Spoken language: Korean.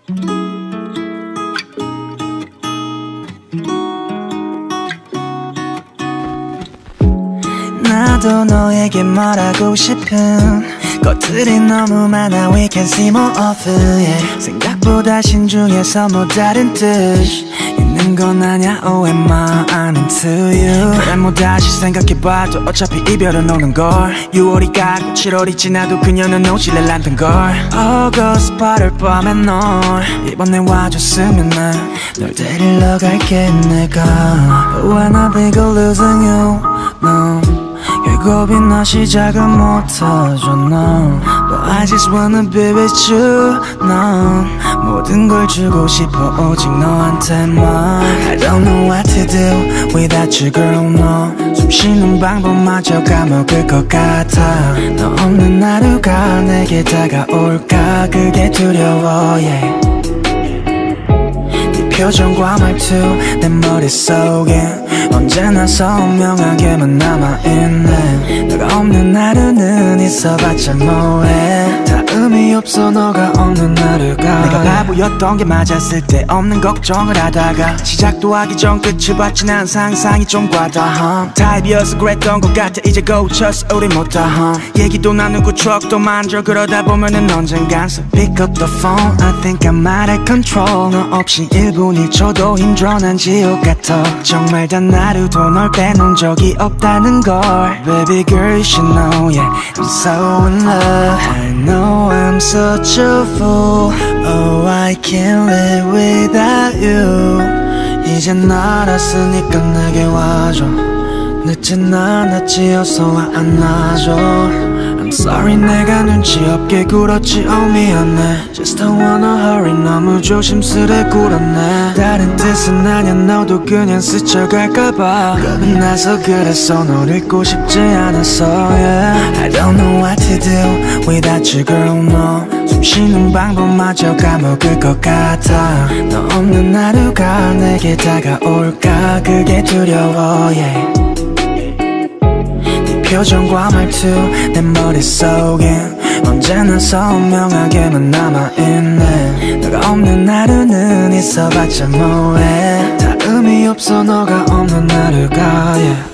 나도 너에게 말하고 싶은 것들이 너무 많아. We can see more of it, yeah. 생각보다 신중해서 뭐 다른 뜻 있는 건 아냐. Oh am I into you. 그래 뭐 다시 생각해봐도 어차피 이별은 오는걸. 6월이 가고 7월이 지나도 그녀는 오지를 않던걸. August 8월 밤에 널 이번에 와줬으면 난 널 데리러 갈게 내가. When I think of losing you, no. 결국이나 시작은 못하죠 no. But I just wanna be with you 넌 모든 걸 주고 싶어 오직 너한테만. I don't know what to do without you girl no. 숨 쉬는 방법마저 까먹을 것 같아. 너 없는 하루가 내게 다가올까 그게 두려워 yeah. 표정과 말투 내 머릿속엔 언제나 선명하게만 남아있네. 너가 없는 하루는 있어봤자 뭐해. 다 의미 없어 너가 없는 하루가. 내가 바보였던 게 맞았을 때 없는 걱정을 하다가 시작도 하기 전 끝을 봤지 난 상상이 좀 과다. 타입이어서 그랬던 것 같아 이제 고쳐서 우리 못다. 얘기도 나누고 추억도 만져 그러다 보면은 언젠간 So pick up the phone I think I'm out of control. 너 없이 1분 1초도 힘들어 난 지옥 같아. 정말 단 하루도 널 빼놓은 적이 없다는 걸. Baby girl you should know yeah I'm so in love. I know I'm such a fool. Oh I can't live without you. 이젠 알았으니까 내게 와줘. 늦진 않았지 어서 와 안아줘. I'm sorry 내가 눈치 없게 굴었지 oh 미안해. Just don't wanna hurry 너무 조심스레 굴었네. 다른 뜻은 아냐 너도 그냥 스쳐갈까봐 겁이 나서 그래서 널 잊고 싶지 않았어 yeah. I don't know what to do without you girl no. 숨 쉬는 방법마저 까먹을 것 같아. 너 없는 하루가 내게 다가올까 그게 두려워 yeah. 표정과 말투 내 머릿속엔 언제나 선명하게만 남아있네. 너가 없는 하루는 있어봤자 뭐해. 다 의미 없어 너가 없는 하루가 yeah.